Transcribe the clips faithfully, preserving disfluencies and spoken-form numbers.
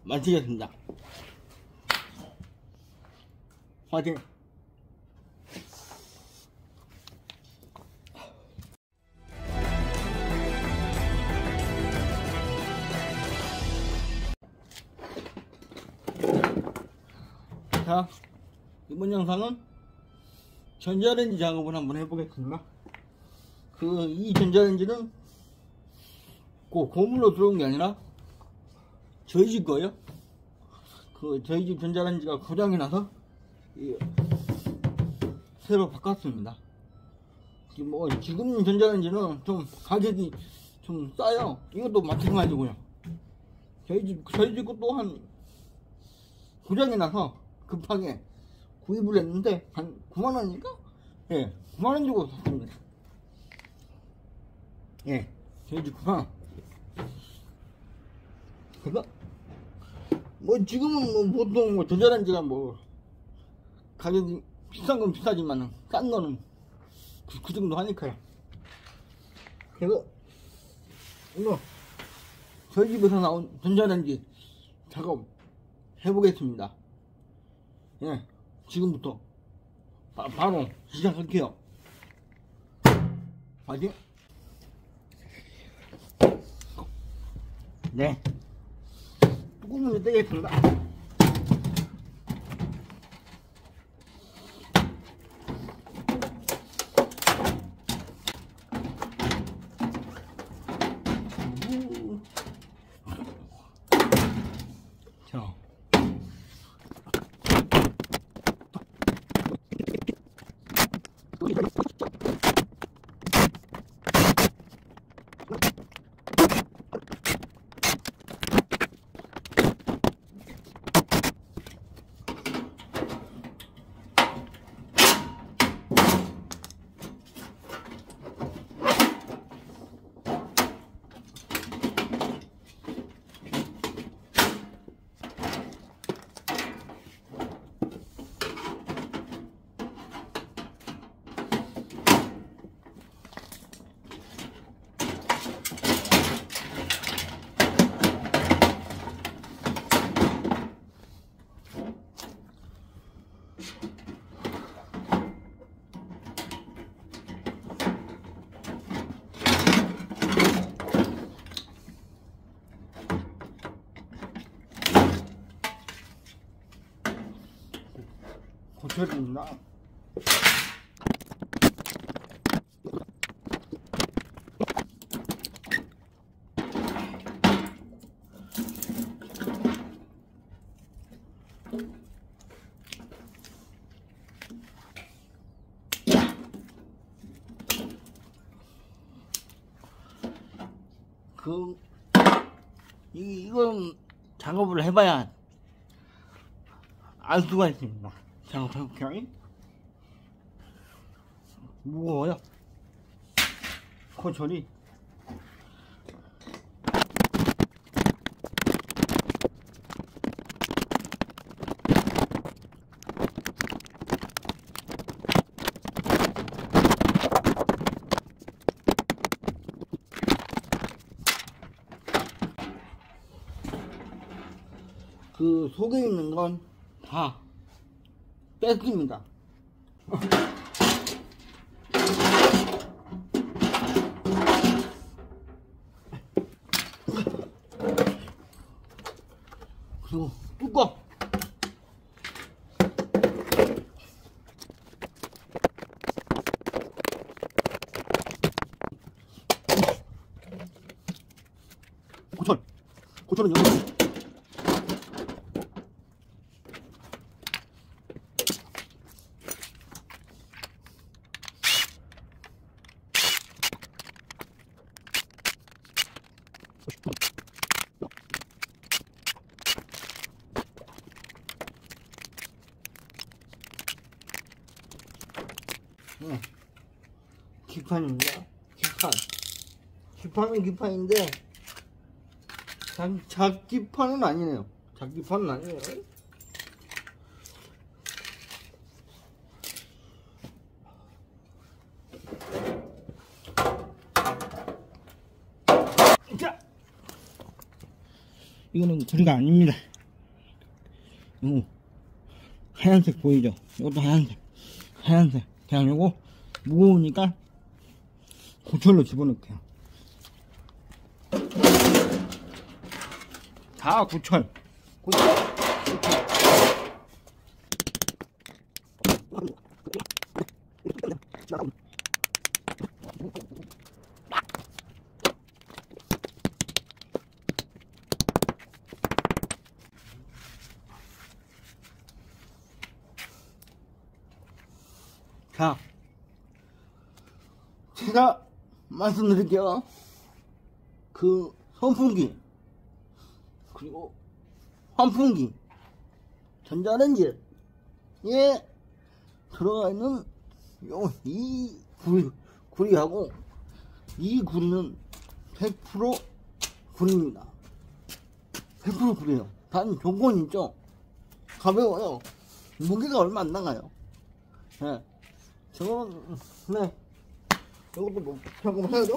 마치겠습니다. 화이팅! 자, 이번 영상은 전자레인지 작업을 한번 해보겠습니다. 그 이 전자레인지는 꼭 고물로 들어온 게 아니라 저희 집 거예요. 그 저희 집 전자레인지가 고장이 나서 새로 바꿨습니다. 뭐 지금 전자레인지는 좀 가격이 좀 싸요. 이것도 마찬가지고요. 저희 집 저희 집 것도 한 고장이 나서 급하게 구입을 했는데 한 구만 원인가? 예, 구만 원 주고 샀습니다. 예, 저희 집 구만 원. 그거 뭐 지금은 뭐 보통 뭐 전자레인지가 뭐 가격이 비싼 건 비싸지만은 싼 거는 그, 그 정도 하니까요. 그래서 이거 저희 집에서 나온 전자레인지 작업 해보겠습니다. 예, 지금부터 바, 바로 시작할게요. 화이팅! 네, 뚜껑을 떼겠습니다. 자, 고쳐줍니다. 그 이, 이건 작업을 해봐야 알 수가 있습니다. 작업해볼게요. 무거워요. 코철이. 그 속에 있는 건 다 뺐습니다. 그리고 뚜껑 고철 고철은 여기 응. 기판입니다. 기판. 기판은 기판인데 작, 작기판은 아니네요. 작기판은 아니에요. 자, 이거는 소리가 아닙니다. 요 하얀색 보이죠? 이것도 하얀색. 하얀색. 그냥 요거 무거우니까 고철로 집어넣게요. 다 고철. 고철. 고철. 자, 제가 말씀드릴게요. 그 선풍기 그리고 환풍기 전자레인지에 들어가 있는 요 이 구리, 구리하고 이 구리는 백 퍼센트 구리입니다. 백 퍼센트 구리예요. 단 조건 있죠. 가벼워요. 무게가 얼마 안 나가요. 네. 저거는 네. 이것도 뭐 잠깐만 해야죠.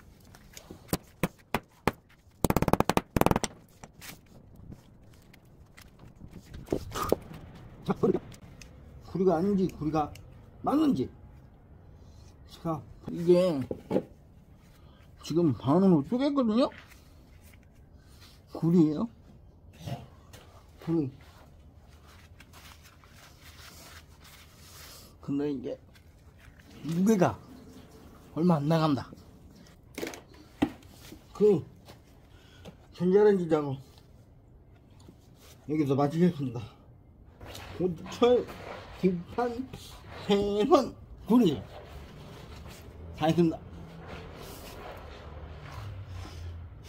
자, 구리. 구리가 아닌지 구리가 맞는지. 자, 이게 지금 반으로 쪼갰거든요. 구리예요. 구리. 근데 이게 무게가 얼마 안 나간다. 그 전자레인지 작업 여기서 마치겠습니다. 고철, 뒷판, 세선, 구리 다 했습니다.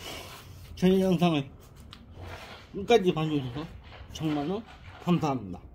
저희 영상을 끝까지 봐주셔서 정말로 감사합니다.